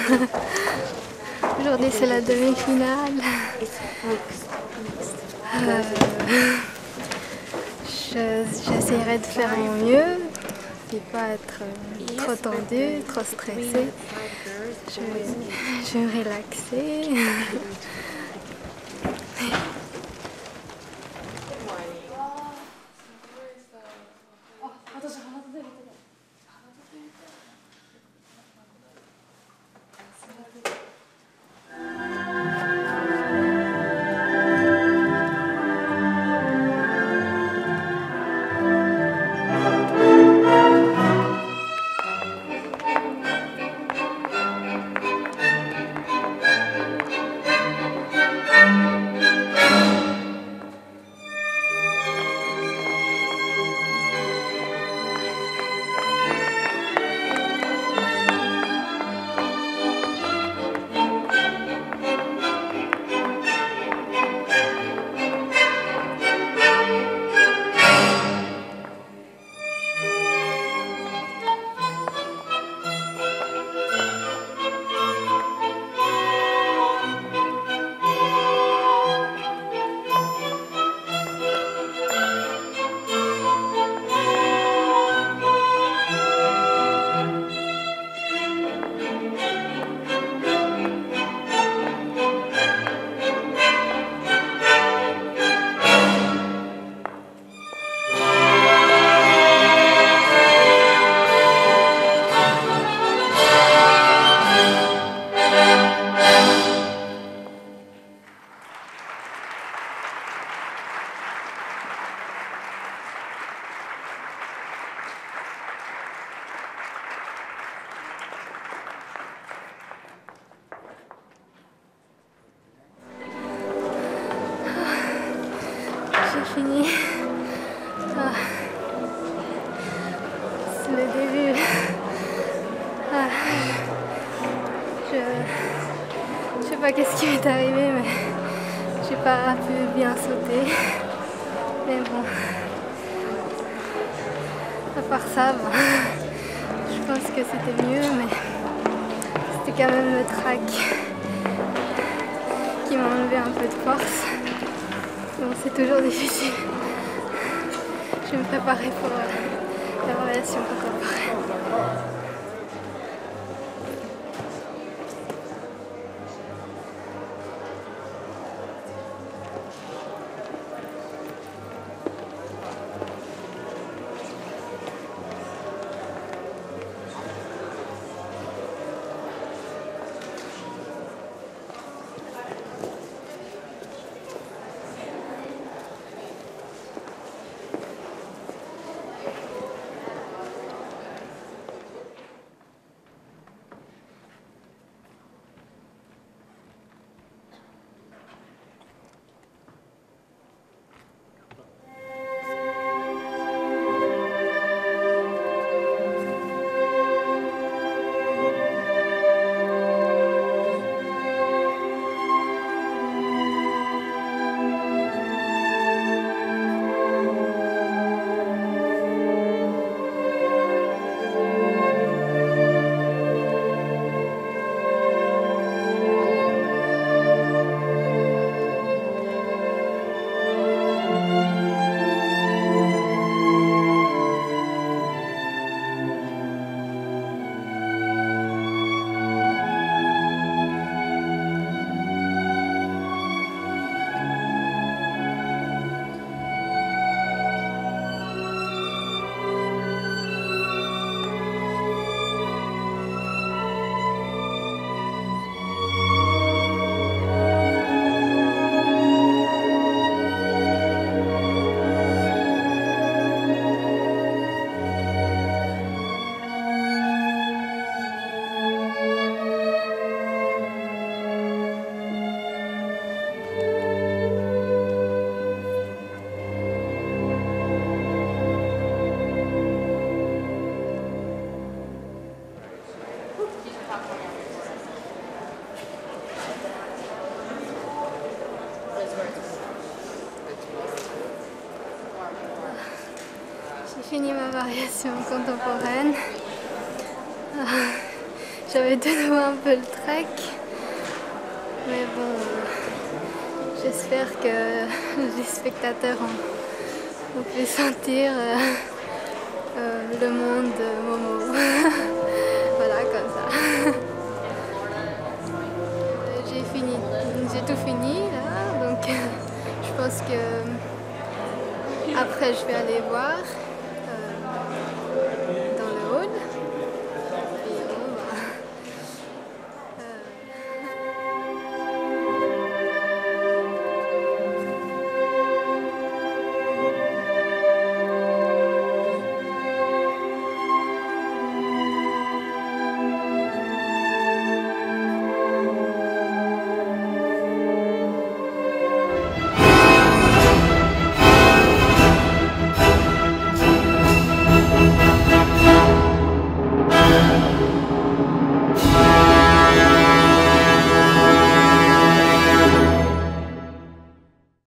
Aujourd'hui c'est la demi-finale. J'essaierai de faire mon mieux, et pas être trop tendue, trop stressée. Je vais me relaxer. Fini. C'est le début. Je sais pas qu'est-ce qui m'est arrivé, mais j'ai pas pu bien sauter. Mais bon, à part ça, bon, je pense que c'était mieux, mais c'était quand même le trac qui m'a enlevé un peu de force. Bon, c'est toujours difficile. Je vais me préparer pour la relation encore après. J'ai fini ma variation contemporaine. ça va être de nouveau un peu le trek. Mais bon, j'espère que les spectateurs ont pu sentir le monde Momo. Voilà, comme ça. J'ai tout fini là, donc je pense que après je vais aller voir.